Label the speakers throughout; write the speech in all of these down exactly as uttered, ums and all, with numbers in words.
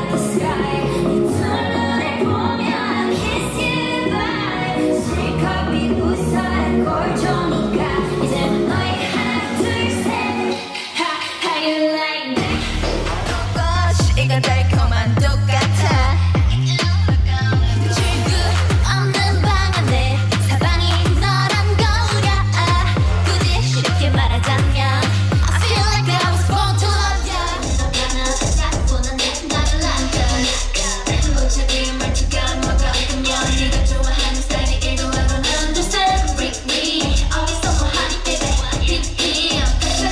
Speaker 1: 이건 달콤한 똑같아. 출구 없는 방 안에 사방이 너란 거야. 굳이 쉽게 말하자면 I feel like I was born to love ya. 너는 자꾸는 나를 안겨. 무척이 말투가 뭐가 있으면 네가 좋아하는 스타일이 일도 I don't understand. Break me 어디서 뭐 하니 baby. Hit him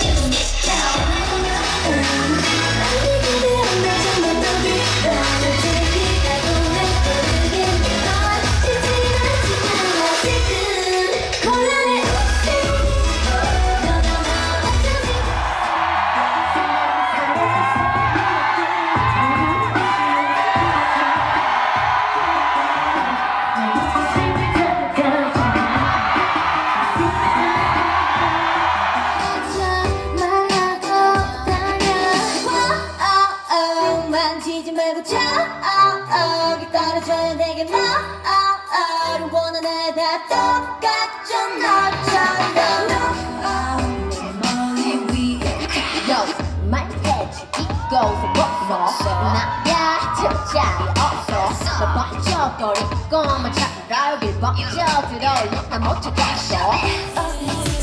Speaker 1: 만지지 말고 저기 떨어져야 내게 너를 원하네. 다 똑같죠 너처럼. 내 머리 위에 Yo 말해지 이곳에 벗어 나야 잠자리 없어. 너 번쩍거리고만 찾아라. 여길 번쩍 들어올려 난 못 찾았어.